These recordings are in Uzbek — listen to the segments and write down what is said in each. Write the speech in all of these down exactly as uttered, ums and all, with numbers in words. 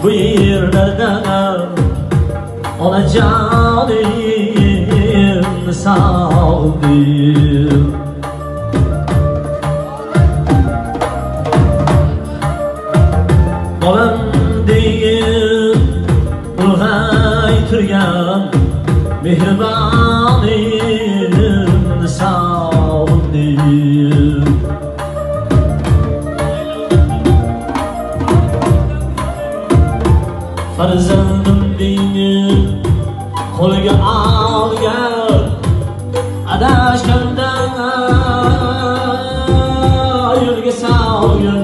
bu yerlardan onajonim sog'dim. Bolam deyib ulg'ay turgan mehribonim sog'dim. Farzandim deyib qo'liga olgan adashganda yo'lga solgan.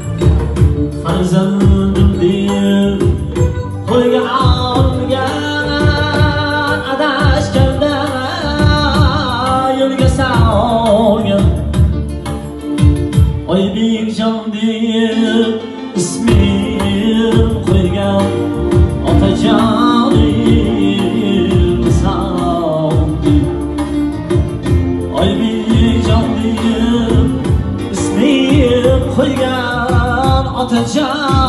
Farzandim deyib qo'liga olgan adashganda yo'lga solgan. Oybekjon deyib ismim qo'ygan otajonim sog'dim. Oybekjon deyib ismim qo'ygan otajon